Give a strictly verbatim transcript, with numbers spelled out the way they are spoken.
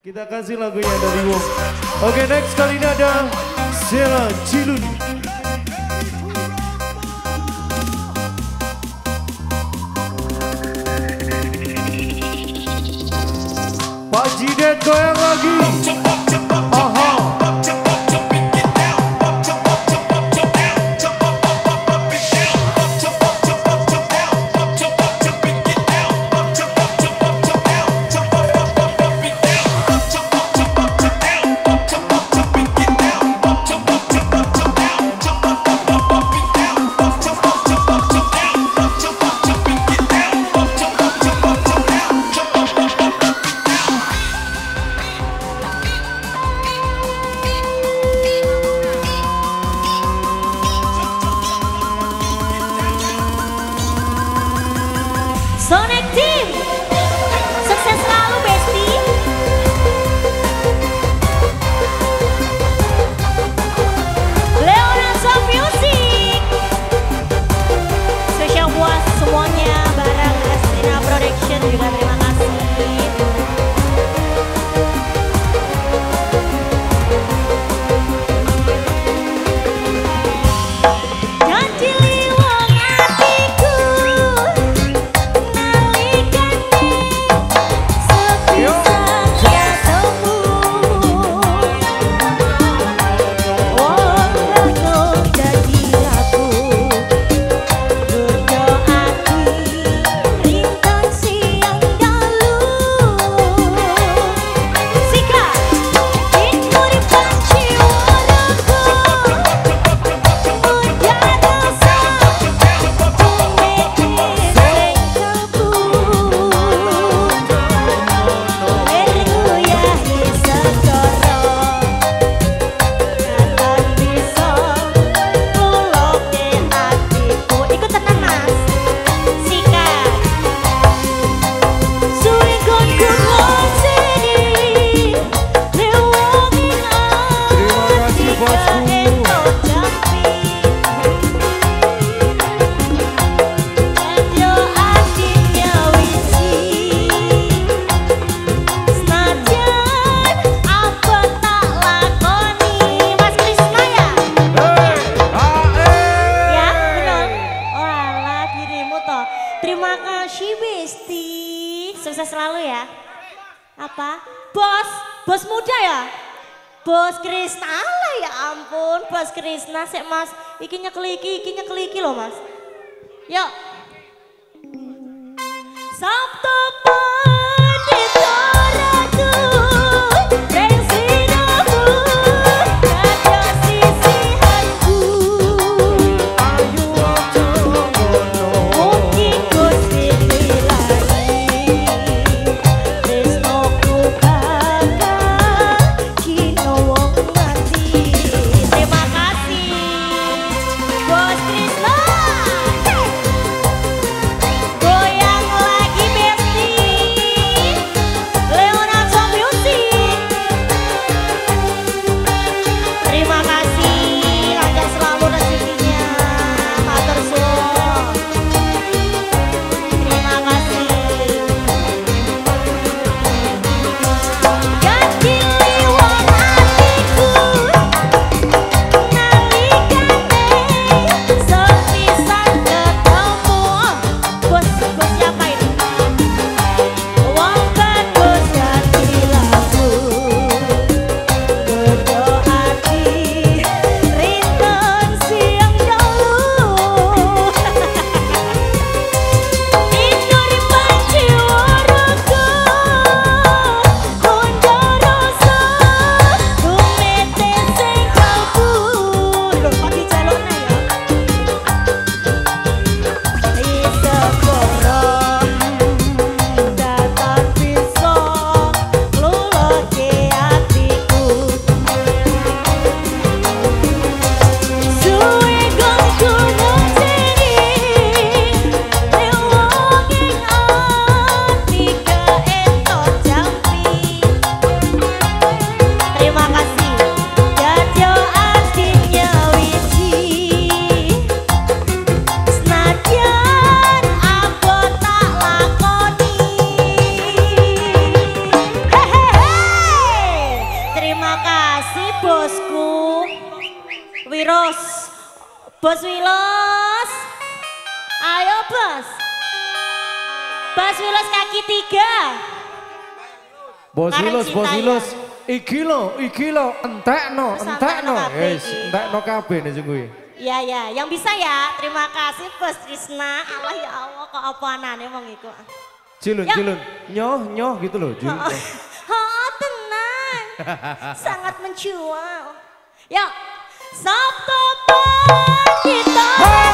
Kita kasih lagunya dari Wong. Oke, next kali ini ada Sheila Cilun. Pak Jidet goyang lagi. Aha. Sonic Team, sukses selalu Besti. Leonardo Music, spesial buat semuanya bareng Astina Production juga terima kasih. Terima kasih Besti, sukses selalu ya. Apa? Bos, bos muda ya? Bos Krisna, alah ya ampun, Bos Krisna sek Mas, iki nyekeliki, iki nyekeliki loh Mas. Yuk. Sabtu Pandita Ratu. Goyang lagi Besti. kasih bosku Wiros. Bos Wilos. Ayo bos. Bos Wilos kaki tiga. Bos Karena Wilos, cinta Bos ya. Wilos. Iki lo, iki lo, entekno, Terus entekno. entekno kabeh Yes, iki. entekno kabeh nih sungguh. Ya ya, yang bisa ya. Terima kasih Bos Trisna. Allah ya Allah kok apa anane wong iku. Cilun, Ya. cilun. Nyoh, nyoh gitu loh. Cilun. Oh tenang. Sangat menjual. Ya. Sabtu kita.